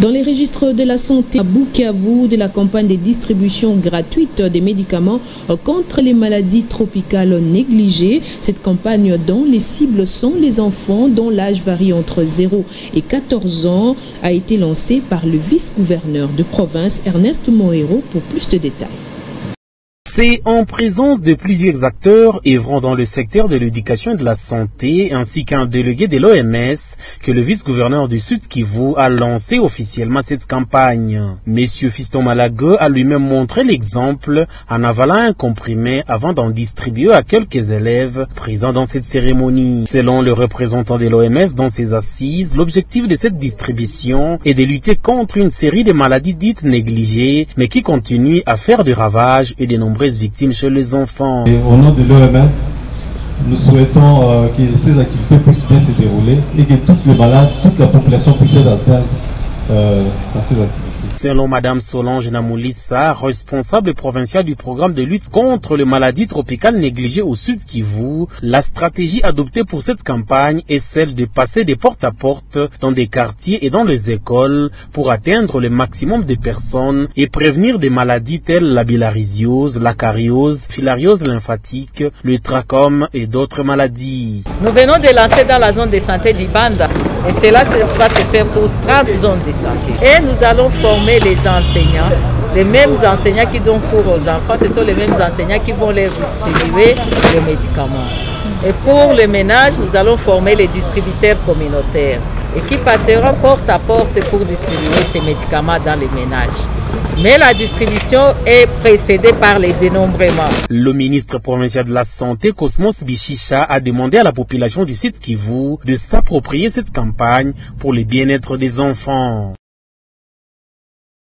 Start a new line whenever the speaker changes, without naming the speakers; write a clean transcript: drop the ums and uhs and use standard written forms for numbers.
Dans les registres de la santé à Bukavu, de la campagne de distribution gratuite des médicaments contre les maladies tropicales négligées. Cette campagne dont les cibles sont les enfants dont l'âge varie entre 0 et 14 ans a été lancée par le vice-gouverneur de province Ernest Moero pour plus de détails.
C'est en présence de plusieurs acteurs œuvrant dans le secteur de l'éducation et de la santé, ainsi qu'un délégué de l'OMS, que le vice-gouverneur du Sud Kivu a lancé officiellement cette campagne. Monsieur Fiston Malague a lui-même montré l'exemple en avalant un comprimé avant d'en distribuer à quelques élèves présents dans cette cérémonie. Selon le représentant de l'OMS dans ses assises, l'objectif de cette distribution est de lutter contre une série de maladies dites négligées, mais qui continuent à faire des ravages et de nombreuses victimes chez les enfants.
Et au nom de l'OMS, nous souhaitons que ces activités puissent bien se dérouler et que toutes les malades, toute la population puisse être atteinte dans ces activités.
Selon Madame Solange Namoulissa, responsable provinciale du programme de lutte contre les maladies tropicales négligées au Sud Kivu, la stratégie adoptée pour cette campagne est celle de passer de porte à porte dans des quartiers et dans les écoles pour atteindre le maximum de personnes et prévenir des maladies telles la bilharziose, la cariose, filariose lymphatique, le trachome et d'autres maladies.
Nous venons de lancer dans la zone de santé d'Ibanda et cela va se faire pour 30 zones de santé. Et nous allons former les enseignants, les mêmes enseignants qui donnent cours aux enfants, ce sont les mêmes enseignants qui vont les distribuer les médicaments. Et pour le ménage, nous allons former les distributeurs communautaires et qui passeront porte à porte pour distribuer ces médicaments dans les ménages. Mais la distribution est précédée par les dénombrements.
Le ministre provincial de la Santé, Cosmos Bichicha, a demandé à la population du Sud Kivu de s'approprier cette campagne pour le bien-être des enfants.